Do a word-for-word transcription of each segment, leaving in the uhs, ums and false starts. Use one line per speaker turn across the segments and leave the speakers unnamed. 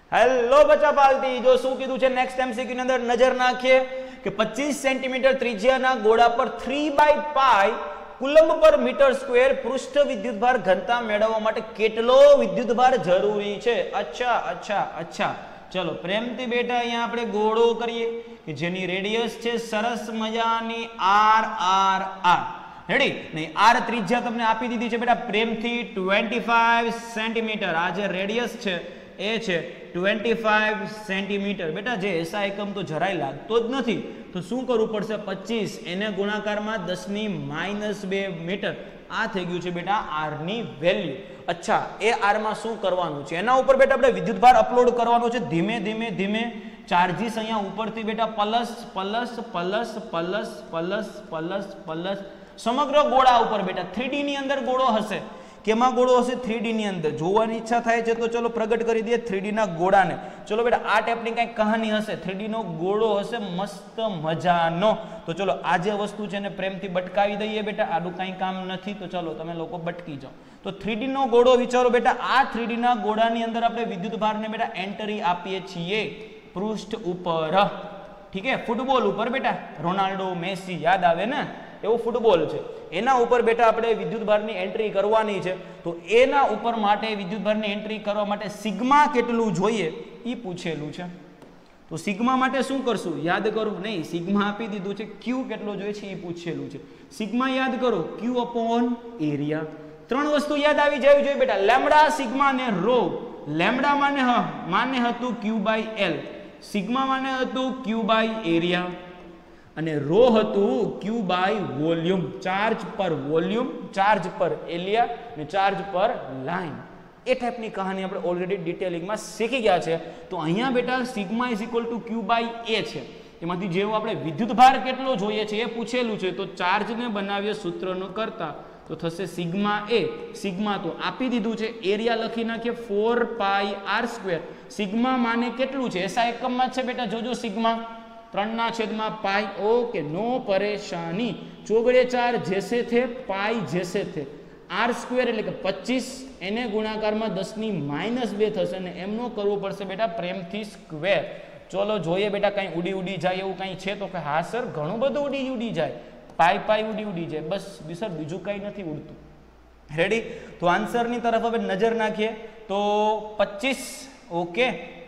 Hello બચ્ચા પાલટી, જો શું કીધું છે નેક્સ્ટ એમસીક્યુ ની અંદર નજર નાખીએ કે પચીસ સેન્ટીમીટર ત્રિજ્યાના ગોળા પર three by pi coulomb per metre square પૃષ્ઠ વિદ્યુતભાર ઘનતા મેળવવા માટે કેટલો વિદ્યુતભાર જરૂરી છે? અચ્છા અચ્છા અચ્છા ચલો પ્રેમથી બેટા અહીંયા આપણે ગોળો કરીએ કે જેની રેડિયસ છે સરસ મજાની આર આર આર. રેડી? નહીં, આર ત્રિજ્યા તમને આપી દીધી છે બેટા પ્રેમથી પચીસ સેન્ટીમીટર. આ જે રેડિયસ છે એ છે પચીસ સેન્ટીમીટર. બેટા જે એસા એકમ તો જરાય લાગતો જ નથી, તો શું કરવું પડશે? પચીસ એને ગુણાકારમાં દસ ની માઇનસ બે મીટર. આ થઈ ગયું છે બેટા આર ની વેલ્યુ. અચ્છા, એ આર માં શું કરવાનું છે? એના ઉપર બેટા આપણે વિદ્યુતભાર અપલોડ કરવાનો છે. ધીમે ધીમે ધીમે ચાર્જીસ અહીંયા ઉપરથી બેટા plus plus plus plus plus plus plus સમગ્ર ગોળા ઉપર બેટા થ્રી ડી ની અંદર ગોળો હશે. કેમાં ગોળો હશે? થ્રી ડી ની અંદર. જોવાની ઈચ્છા થાય છે તો ચલો પ્રગટ કરી દઈએ થ્રી ડી ના ગોળાને. ચલો બેટા આ ટાઈપની કઈ કહાની હશે, થ્રી ડી નો ગોળો હશે મસ્ત મજાનો. તો ચલો આ જે વસ્તુ છે ને પ્રેમથી બટકાવી દઈએ બેટા, આનું કઈ કામ નથી તો ચલો તમે લોકો બટકી જાઓ. તો થ્રી ડી નો ગોળો વિચારો બેટા, આ થ્રી ડી ના ગોળાની અંદર આપણે વિદ્યુતભારને બેટા એન્ટ્રી આપીએ છીએ પૃષ્ઠ ઉપર. ઠીક છે, ફૂટબોલ ઉપર બેટા રોનાલ્ડો મેસી યાદ આવે ને, એવું ફૂટબોલ છે, એના ઉપર બેટા આપણે વિદ્યુતભારની એન્ટ્રી કરવાની છે. તો એના ઉપર માટે વિદ્યુતભારની એન્ટ્રી કરવા માટે સિગ્મા કેટલું જોઈએ એ પૂછેલું છે. તો સિગ્મા માટે શું કરશું? યાદ કરો. નહીં, સિગ્મા આપી દીધું છે. ક્યુ કેટલો જોઈએ છે એ પૂછેલું છે. સિગ્મા યાદ કરો, ક્યુ અપોન એરિયા. ત્રણ વસ્તુ યાદ આવી જવી જોઈએ બેટા, લેમ્ડા, સિગ્મા ને રો. લેમ્ડા માને હ માને હતું ક્યુ બાય એલ, સિગ્મા માને હતું ક્યુ બાય એરિયા, અને રો હતું q by volume. Charge per volume, charge per area અને ચાર્જ પર લાઈન. એ ટાઈપની કહાની આપણે ઓલરેડી ડિટેલિંગમાં શીખી ગયા છે. તો અહીંયા બેટા sigma is equal to q by A છે. એમાંથી જેવું આપણે વિદ્યુતભાર કેટલો જોઈએ છે એ પૂછેલું છે. તો ચાર્જને બનાવીએ સૂત્રનો કરતા તો થશે સિગ્મા એ. સિગ્મા તો આપી દીધું છે, એરિયા લખી નાખીએ four pi r square. Sigma માને કેટલું છે? એસા એકમમાં છે બેટા, જોજો સિગ્મા ત્રણ ના છેદમાં પાઈ. ઓકે, નો પરેશાની. ચોગડે ચાર જેસે થે પાઈ જેસે થે. આર સ્ક્વેર એટલે કે પચીસ, એને ગુણાકારમાં દસ ની માઇનસ બે થશે અને એમનો કરવું પડશે બેટા પ્રેમથી સ્ક્વેર. ચલો જોઈએ બેટા કઈ ઉડી ઉડી જાય એવું કઈ છે તો કે હા સર ઘણું બધું ઉડી ઉડી જાય, પાઈ પાઈ ઉડી ઉડી જાય, બસ સર બીજું કઈ નથી ઉડતું. રેડી? તો આન્સરની તરફ હવે નજર નાખીએ તો પચીસ. Okay,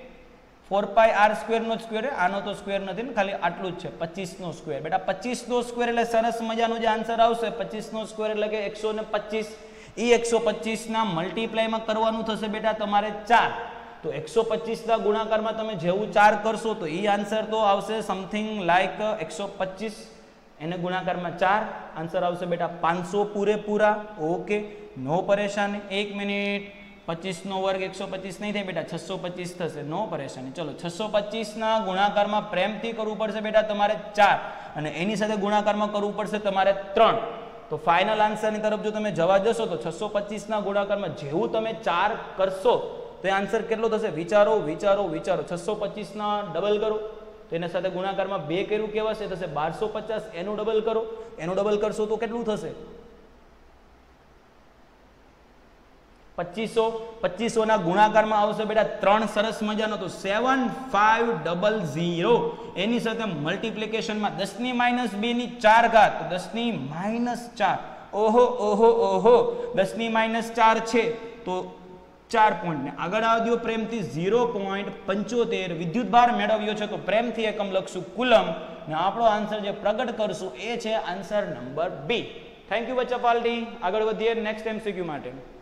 four pi r square નો સ્ક્વેર, આનો તો સ્ક્વેર નથી ને, ખાલી આટલું જ છે પચીસ નો સ્ક્વેર. બેટા પચીસ નો સ્ક્વેર એટલે સરસ મજાનો જે આન્સર આવશે પચીસ નો સ્ક્વેર એટલે કે એકસો ને પચીસ. એ એકસો પચીસ ના મલ્ટીપ્લાયમાં કરવાનું થશે બેટા તમારે ચાર. તો એકસો પચીસ ના ગુણાકારમાં તમે જેવું ચાર કરશો તો એ આન્સર તો આવશે સમથિંગ લાઈક એકસો પચીસ, એને ગુણાકારમાં ચાર, આન્સર આવશે બેટા પાંચસો પૂરેપૂરા. ઓકે, નો પરેશાની. એક મિનિટ, પચીસ નો વર્ગ એકસો પચીસ નહીં થાય બેટા, છસો પચીસ થશે. નો પરેશાની. ચલો છસો પચીસ ના ગુણાકારમાં પ્રેમથી કરવું પડશે બેટા તમારે ચાર, અને એની સાથે ગુણાકારમાં કરવું પડશે તમારે ત્રણ. તો ફાઇનલ આન્સરની તરફ જો તમે જવા જશો તો છસો પચીસ ના ગુણાકારમાં જેવું તમે ચાર કરશો તો એ આન્સર કેટલો થશે? વિચારો વિચારો વિચારો. છસો પચીસ ના ડબલ કરો તો એના સાથે ગુણાકારમાં બે કર્યું કહેવાશે, થશે બારસો પચાસ. એનું ડબલ કરો, એનું ડબલ કરશો તો કેટલું થશે? પચીસો. પચીસો ના ગુણાકારમાં આવશે બેટા ત્રણ, સરસ મજાનો. તો સેવન ફાઈવ ડબલ ઝીરો. એની સાથે મલ્ટીપ્લિકેશનમાં દસ ની માઇનસ બે ની ચાર ઘાત, દસ ની માઇનસ ચાર. ઓહો ઓહો ઓહો, દસ ની માઇનસ ચાર છે તો ચાર પોઈન્ટ ને આગળ આવજો પ્રેમથી ઝીરો પોઈન્ટ પંચોતેર વિદ્યુતભાર મેળવ્યો છે. તો પ્રેમથી એકમ લખશું કુલમ, ને આપણો આન્સર જે પ્રગટ કરશું એ છે answer number B. Thank you બચ્ચા પાલટી. આગળ વધીએ નેક્સ્ટ એમસીક્યુ માટે.